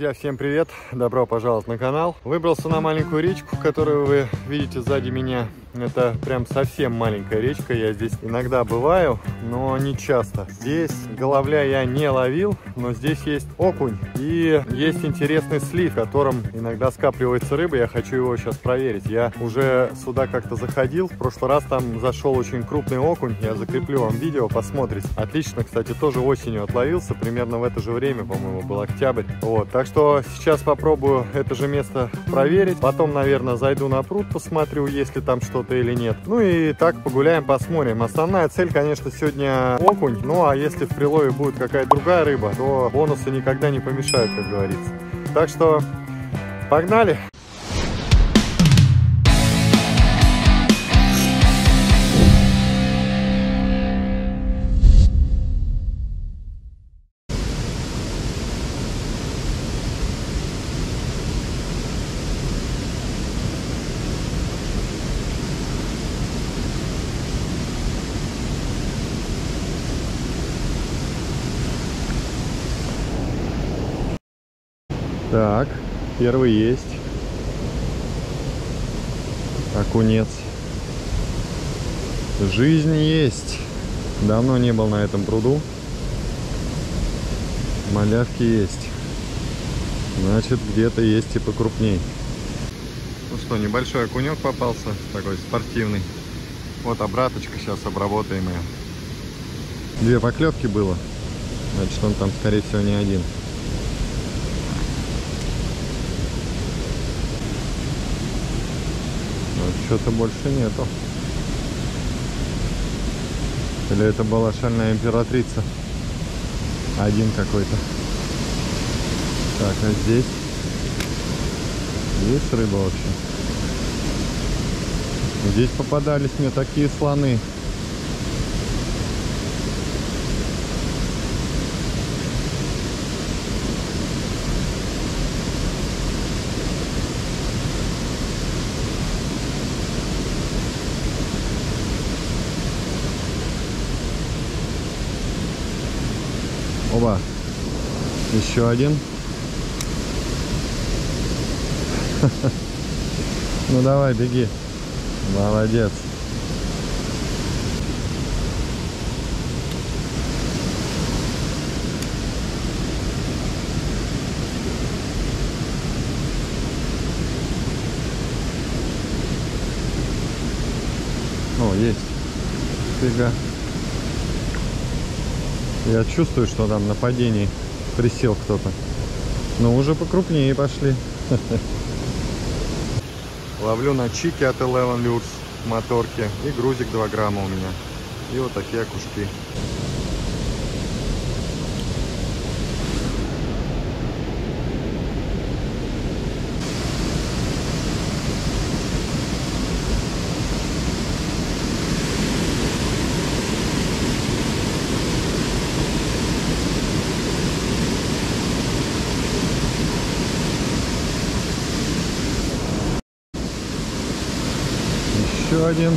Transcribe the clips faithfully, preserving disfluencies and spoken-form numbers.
Друзья, всем привет! Добро пожаловать на канал. Выбрался на маленькую речку, которую вы видите сзади меня. Это прям совсем маленькая речка. Я здесь иногда бываю, но не часто. Здесь головля я не ловил, но здесь есть окунь. И есть интересный слив, в котором иногда скапливается рыба. Я хочу его сейчас проверить. Я уже сюда как-то заходил. В прошлый раз там зашел очень крупный окунь. Я закреплю вам видео, посмотрите. Отлично, кстати, тоже осенью отловился. Примерно в это же время, по-моему, был октябрь. Вот, так что сейчас попробую это же место проверить. Потом, наверное, зайду на пруд, посмотрю, есть ли там что-то или нет. Ну и так погуляем, посмотрим. Основная цель, конечно, сегодня окунь. Ну а если в прилове будет какая-то другая рыба, то бонусы никогда не помешают, как говорится. Так что погнали! Так, первый есть. Окунец. Жизнь есть. Давно не был на этом пруду. Малявки есть. Значит, где-то есть и покрупней. Ну что, небольшой окунек попался. Такой спортивный. Вот обраточка, сейчас обработаем ее. Две поклевки было. Значит, он там, скорее всего, не один. Что-то больше нету. Или это была шальная императрица? Один какой-то. Так, а здесь есть рыба вообще? Здесь попадались мне такие слоны. Оба. Еще один. Ну давай, беги. Молодец. О, есть. Фига. Я чувствую, что там нападение. Присел кто-то. Но уже покрупнее пошли. Ловлю на чики от Eleven Lures моторки. И грузик два грамма у меня. И вот такие окушки. Еще один.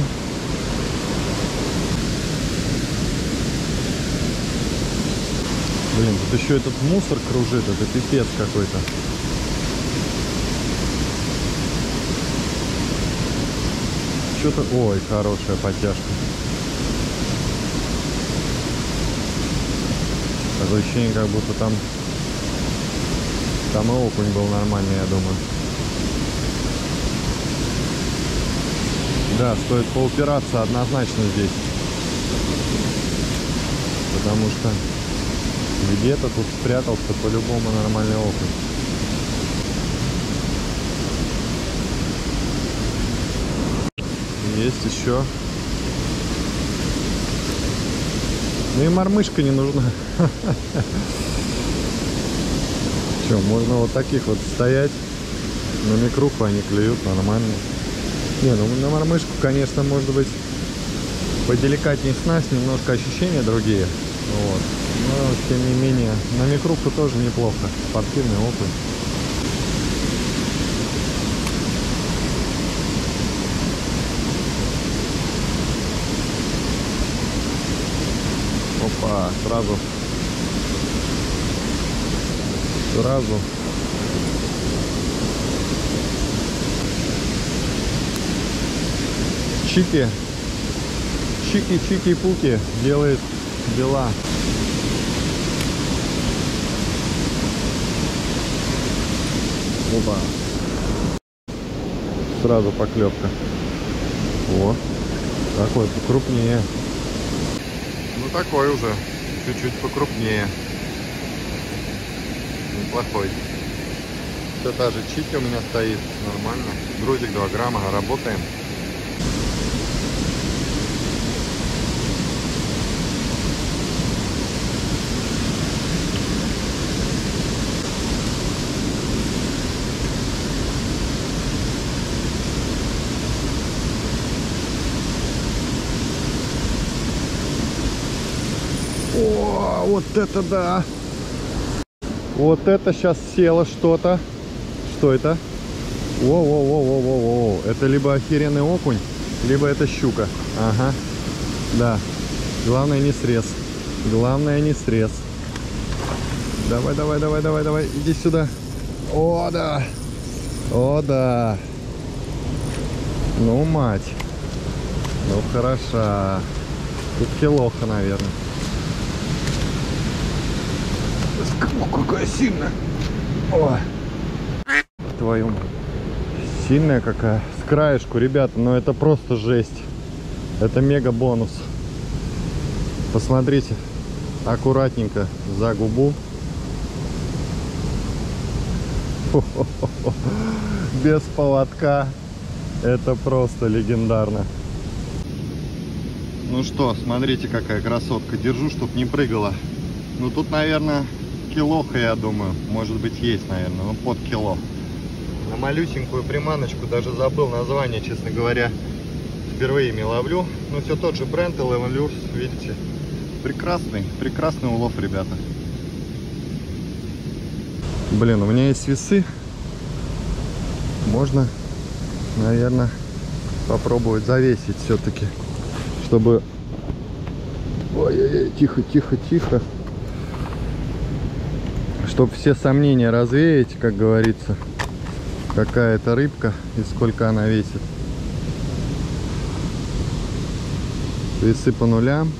Блин, тут еще этот мусор кружит, это пипец какой-то. Что-то... Ой, хорошая подтяжка. Такое ощущение, как будто там... Там и окунь был нормальный, я думаю. Да, стоит поупираться однозначно здесь. Потому что где-то тут спрятался по-любому нормальный окунь. Есть еще. Ну и мормышка не нужна. Че, можно вот таких вот стоять. На микруху они клюют нормально. Не, ну на мормышку, конечно, может быть поделикатнее снасть, немножко ощущения другие. Вот. Но, тем не менее, на микруху тоже неплохо. Спортивный окунь. Опа, сразу. Сразу Чики. Чики-чики-пуки делает дела. Опа. Сразу поклевка. О, такой покрупнее. Ну такой уже, чуть-чуть покрупнее. Неплохой. Все та же чики у меня стоит, нормально. Грузик два грамма, работаем. О, вот это да! Вот это сейчас село что-то. Что это? Воу-воу-воу-воу-воу. Это либо охеренный окунь, либо это щука. Ага. Да. Главное не срез. Главное не срез. Давай, давай, давай, давай, давай. Иди сюда. О, да. О, да. Ну, мать. Ну, хороша. Тут килоха, наверное. Какая сильная. О. Твою. Сильная какая. С краешку, ребята, но это просто жесть. Это мега бонус. Посмотрите. Аккуратненько за губу. Без поводка. Это просто легендарно. Ну что, смотрите, какая красотка. Держу, чтоб не прыгала. Ну тут, наверное, килоха, я думаю. Может быть, есть, наверное. Ну, под кило. На малюсенькую приманочку даже забыл название, честно говоря. Впервые ими ловлю. Но все тот же бренд Eleven Lures, видите. Прекрасный, прекрасный улов, ребята. Блин, у меня есть весы. Можно, наверное, попробовать завесить все-таки, чтобы... Ой-ой-ой, тихо, тихо, тихо. Чтобы все сомнения развеять, как говорится, какая это рыбка и сколько она весит. Весы по нулям.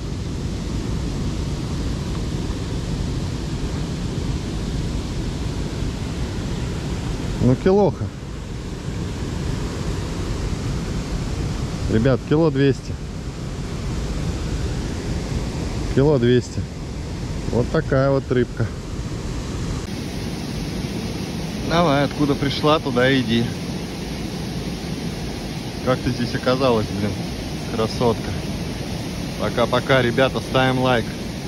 Ну, килоха. Ребят, кило двести. Кило двести. Вот такая вот рыбка. Давай, откуда пришла, туда иди. Как ты здесь оказалась, блин? Красотка. Пока-пока, ребята, ставим лайк.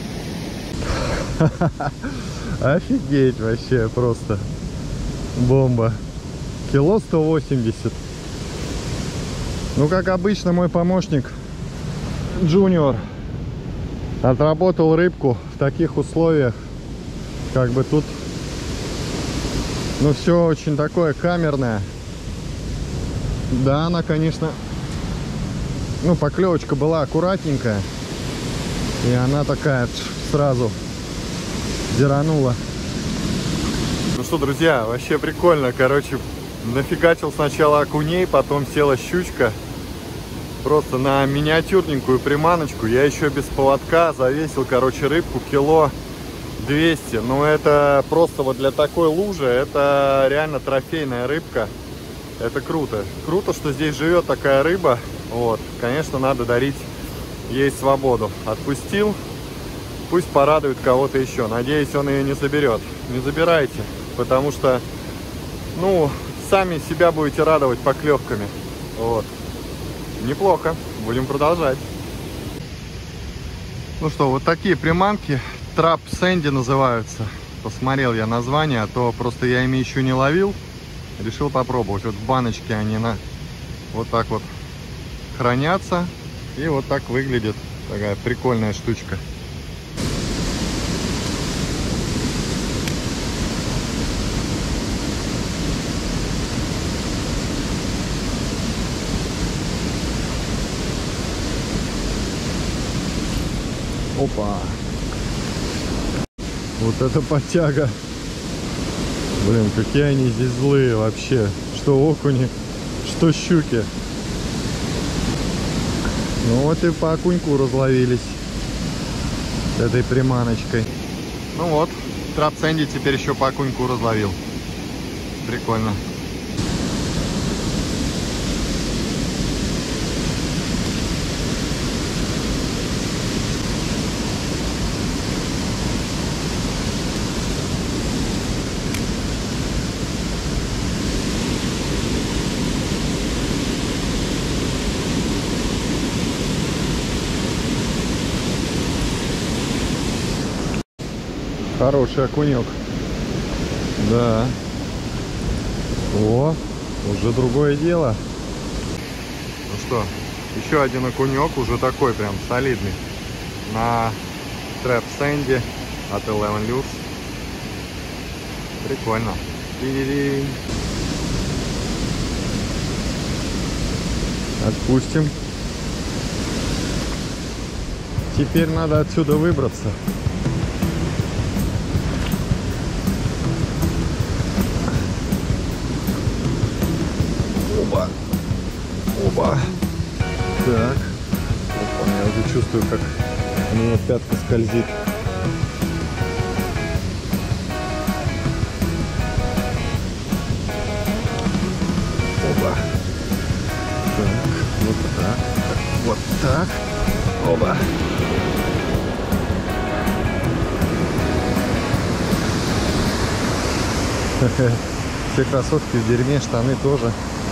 Офигеть вообще, просто бомба. Кило сто восемьдесят. Ну, как обычно, мой помощник Джуниор отработал рыбку в таких условиях. Как бы тут, ну, все очень такое камерное. Да, она, конечно, ну, поклевочка была аккуратненькая. И она такая сразу зиранула. Ну что, друзья, вообще прикольно. Короче, нафигачил сначала окуней, потом села щучка. Просто на миниатюрненькую приманочку. Я еще без поводка завесил, короче, рыбку кило двести. Но это просто вот для такой лужи, это реально трофейная рыбка. Это круто. Круто, что здесь живет такая рыба. Вот, конечно, надо дарить ей свободу. Отпустил, пусть порадует кого-то еще. Надеюсь, он ее не заберет. Не забирайте, потому что, ну, сами себя будете радовать поклевками. Вот. Неплохо. Будем продолжать. Ну что, вот такие приманки. Трап Сэнди называются. Посмотрел я название, а то просто я ими еще не ловил. Решил попробовать. Вот в баночке они на вот так вот хранятся. И вот так выглядит. Такая прикольная штучка. Опа. Вот это подтяга. Блин, какие они здесь злые вообще. Что окуни, что щуки. Ну вот и по окуньку разловились этой приманочкой. Ну вот, трап Сэнди теперь еще по окуньку разловил. Прикольно. Хороший окунек. Да. О, уже другое дело. Ну что, еще один окунек, уже такой прям солидный. На Trap Sandy от Eleven Lures. Прикольно. Ти-ди-ди. Отпустим. Теперь надо отсюда выбраться. Оба. Оба. Так. Опа, я уже чувствую, как у меня пятка скользит. Оба. Так, вот так. Вот так. Оба. Все кроссовки в дерьме, штаны тоже.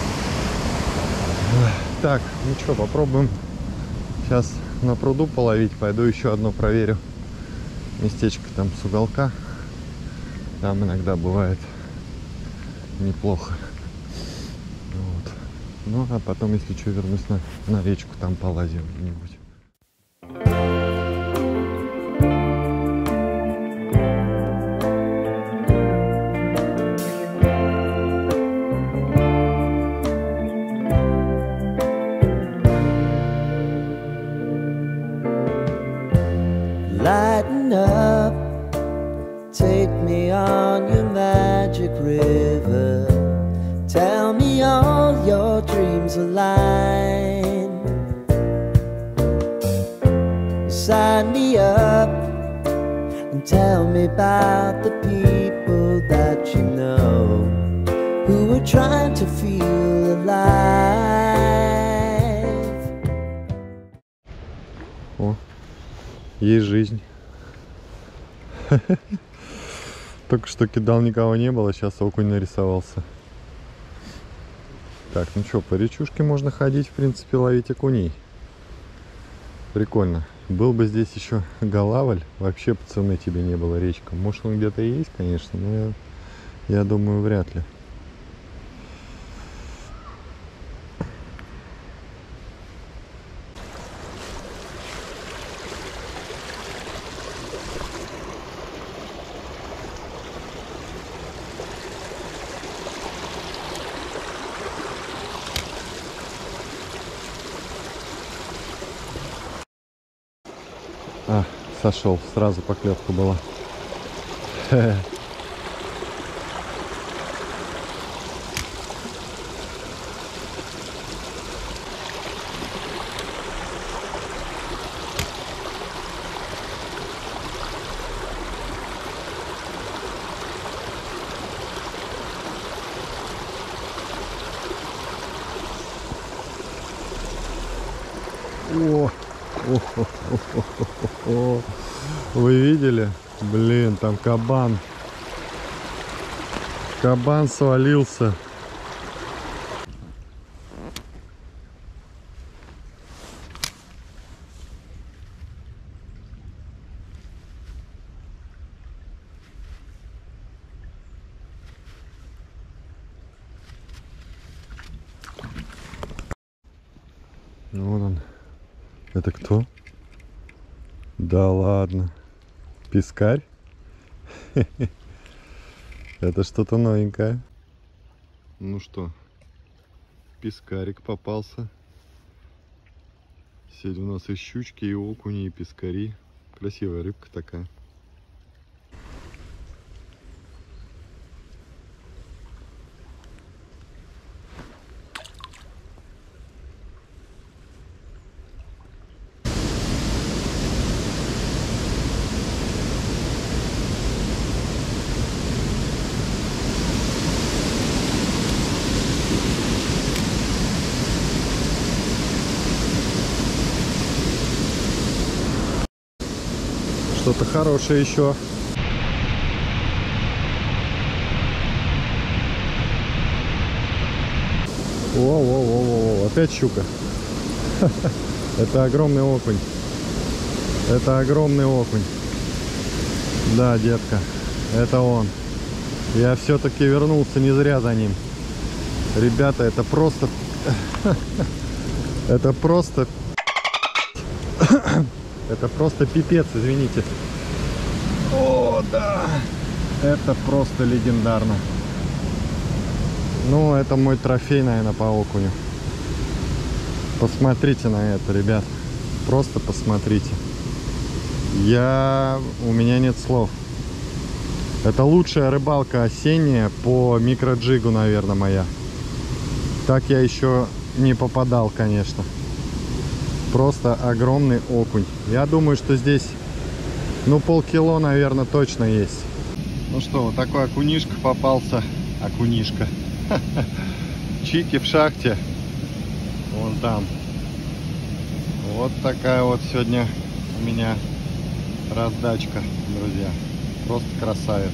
Так, ну что, попробуем сейчас на пруду половить. Пойду еще одно проверю. Местечко там с уголка. Там иногда бывает неплохо. Вот. Ну, а потом, если что, вернусь на, на речку, там полазим где-нибудь. Lighten up, take me on your magic river. Tell me all your dreams align. Sign me up and tell me about the people that you know who are trying to feel alive. О, есть жизнь. Только что кидал, никого не было, сейчас окунь нарисовался. Так, ну что, по речушке можно ходить, в принципе, ловить окуней. Прикольно. Был бы здесь еще голавль, вообще по цены тебе не было речка. Может, он где-то и есть, конечно, но я, я думаю, вряд ли. А, сошел, сразу поклевка была. О, о, вы видели? Блин, там кабан. Кабан свалился. Вот он. Это кто? Да ладно. Пескарь? Это что-то новенькое. Ну что, пескарик попался. Сегодня у нас и щучки, и окуни, и пескари. Красивая рыбка такая. что-то хорошее еще. Воу-воу-воу-воу, опять щука. Это огромный окунь. Это огромный окунь. Да, детка, это он. Я все-таки вернулся не зря за ним. Ребята, это просто... Это просто... Это просто пипец, извините. О, да! Это просто легендарно. Ну, это мой трофей, наверное, по окуню. Посмотрите на это, ребят. Просто посмотрите. Я... У меня нет слов. Это лучшая рыбалка осенняя по микроджигу, наверное, моя. Так я еще не попадал, конечно. Просто огромный окунь. Я думаю, что здесь, ну, полкило, наверное, точно есть. Ну что, вот такой окунишка попался. Окунишка. Чики в шахте. Вон там. Вот такая вот сегодня у меня раздачка, друзья. Просто красавец.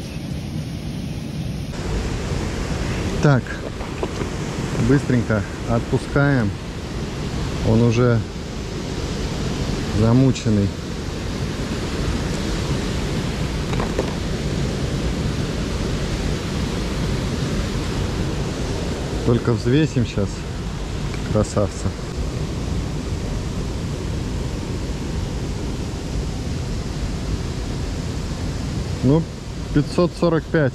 Так, быстренько отпускаем. Он уже замученный. Только взвесим сейчас красавца. Ну, пятьсот сорок пять.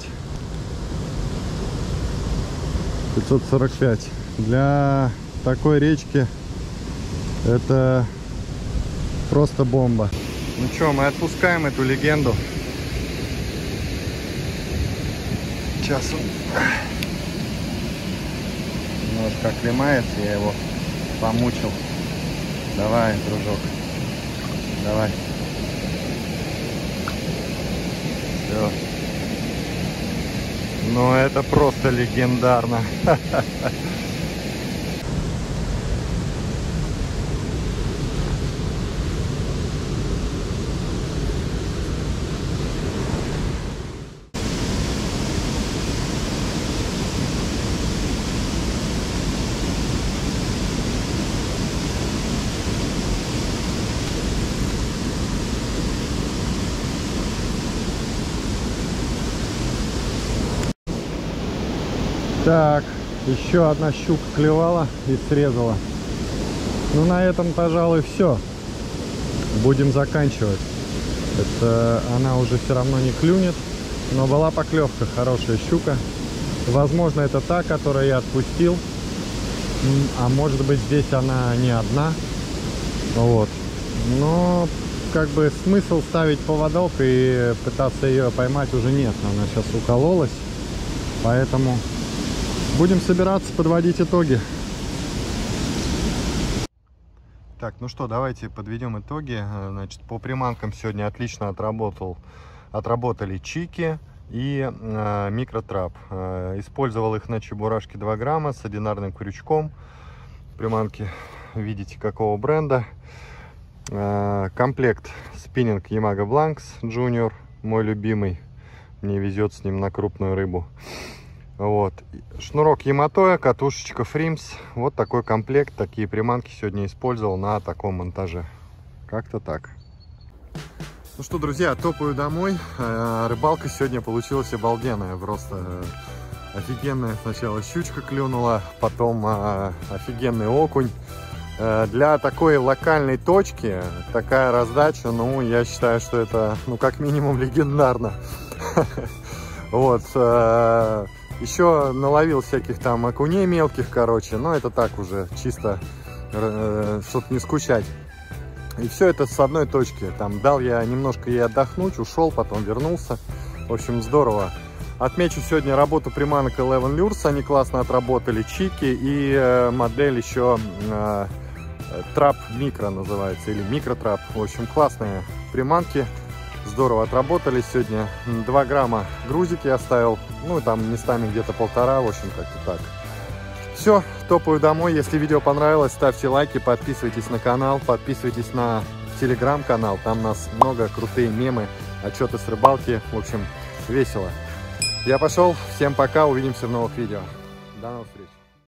пятьсот сорок пять. Для такой речки это просто бомба. Ну что, мы отпускаем эту легенду. Сейчас он немножко оклемается, я его помучил. Давай, дружок. Давай. Все. Ну это просто легендарно. Так, еще одна щука клевала и срезала. Ну, на этом, пожалуй, все. Будем заканчивать. Это она уже все равно не клюнет. Но была поклевка, хорошая щука. Возможно, это та, которую я отпустил. А может быть, здесь она не одна. Вот. Но, как бы, смысл ставить поводок и пытаться ее поймать уже нет. Она сейчас укололась. Поэтому... будем собираться, подводить итоги. Так, ну что, давайте подведем итоги. Значит, по приманкам сегодня отлично отработал, отработали чики и э, микротрап. Э, использовал их на чебурашке два грамма с одинарным крючком. Приманки видите какого бренда. Э, комплект спиннинг Yamaga Blanks Junior, мой любимый. Мне везет с ним на крупную рыбу. Вот, шнурок Яматоя, катушечка Фримс. Вот такой комплект, такие приманки сегодня использовал на таком монтаже. Как-то так. Ну что, друзья, топаю домой. Рыбалка сегодня получилась обалденная. Просто офигенная сначала щучка клюнула, потом офигенный окунь. Для такой локальной точки такая раздача, ну, я считаю, что это, ну, как минимум легендарно. Вот. Еще наловил всяких там окуней мелких, короче, но это так уже, чисто, э, чтобы не скучать. И все это с одной точки. Там дал я немножко ей отдохнуть, ушел, потом вернулся. В общем, здорово. Отмечу сегодня работу приманок Eleven Lures, они классно отработали, чики и э, модель еще э, Trap Micro называется, или микротрап. В общем, классные приманки. Здорово отработали сегодня. два грамма грузики оставил. Ну, там местами где-то полтора. В общем, как-то так. Все, топаю домой. Если видео понравилось, ставьте лайки, подписывайтесь на канал, подписывайтесь на телеграм-канал, там у нас много крутые мемы, отчеты с рыбалки, в общем, весело. Я пошел, всем пока, увидимся в новых видео. До новых встреч.